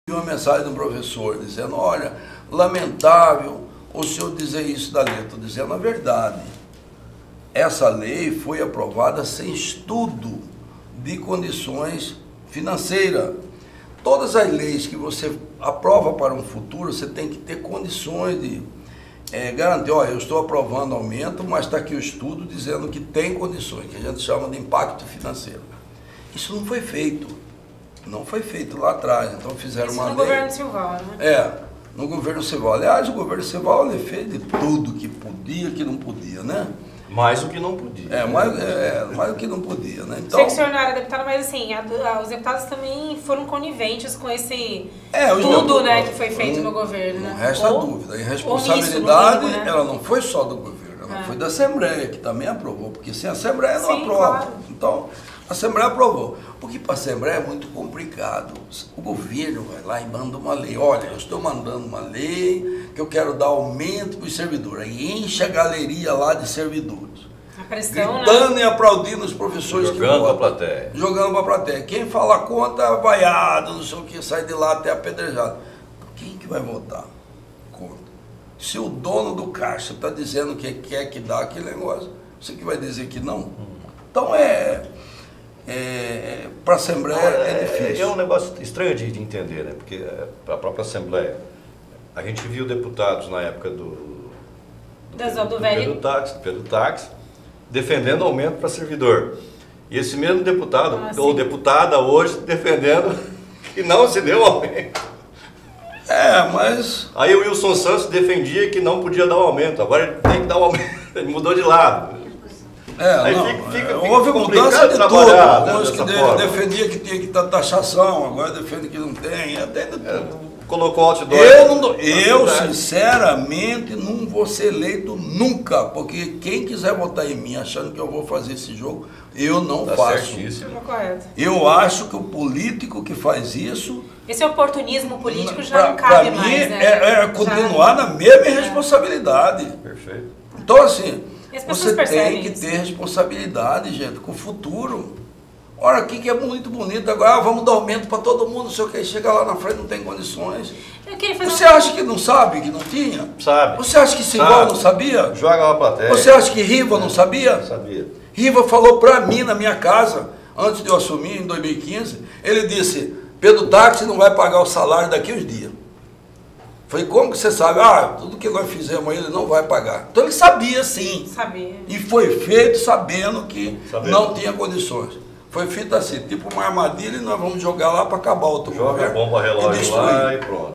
Uma mensagem do professor dizendo, olha, lamentável o senhor dizer isso da lei. Estou dizendo a verdade. Essa lei foi aprovada sem estudo de condições financeiras. Todas as leis que você aprova para um futuro, você tem que ter condições de garantir, olha, eu estou aprovando aumento, mas está aqui o estudo dizendo que tem condições, que a gente chama de impacto financeiro. Isso não foi feito. Não foi feito lá atrás, então fizeram uma lei... no governo Silval, né? No governo Silval. Aliás, o governo Silval ele fez de tudo que podia, que não podia, né? Mais do que não podia. Mais do que não podia, né? Então, sei que o senhor não era deputado, mas assim, os deputados também foram coniventes com esse tudo, né, que foi feito no governo, né? Não resta dúvida. A irresponsabilidade, mínimo, né? ela não foi só do governo, ela foi da Assembleia, que também aprovou, porque sem a Assembleia não aprova. Claro. Então, a Assembleia aprovou. Porque para a Assembleia é muito complicado. O governo vai lá e manda uma lei. Olha, eu estou mandando uma lei que eu quero dar aumento para os servidores. Aí enche a galeria lá de servidores. A pressão, gritando, né? E aplaudindo os professores jogando para a plateia. Jogando para a plateia. Quem fala contra, vaiado, não sei o que, sai de lá até apedrejado. Quem que vai votar contra? Se o dono do caixa está dizendo que quer que dá aquele negócio, você que vai dizer que não? Então para a Assembleia é difícil. É um negócio estranho de entender, né? Porque a própria Assembleia, a gente viu deputados na época do Pedro Táxi, defendendo aumento para servidor. E esse mesmo deputado, ou deputada hoje, defendendo que não se deu aumento. Mas... Aí o Wilson Santos defendia que não podia dar o aumento, agora ele tem que dar o aumento, ele mudou de lado. Houve mudança de tudo. Uns que defendia que tinha que ter taxação, agora defende que não tem, até de tudo. Colocou outdoor. Eu sinceramente não vou ser eleito nunca, porque quem quiser votar em mim achando que eu vou fazer esse jogo, eu não faço. Eu acho que o político que faz isso... Esse oportunismo político já não cabe mais, né? É continuar na mesma irresponsabilidade. Perfeito. Então assim... Você tem que isso. ter responsabilidade, gente, com o futuro. Olha, aqui que é muito bonito agora, vamos dar aumento para todo mundo, não sei o que, chega lá na frente não tem condições. Você acha que não sabe, que não tinha? Sabe. Você acha que Silval não sabia? Joga uma plateia. Você acha que Riva não sabia? Sabia. Riva falou para mim na minha casa, antes de eu assumir, em 2015, ele disse, Pedro Táxi não vai pagar o salário daqui uns dias. Falei, como que você sabe? Tudo que nós fizemos ele não vai pagar. Então ele sabia sim. Sabia. E foi feito sabendo que não tinha condições. Foi feito assim, tipo uma armadilha e nós vamos jogar lá para acabar outro governo. Joga a bomba relógio lá e pronto.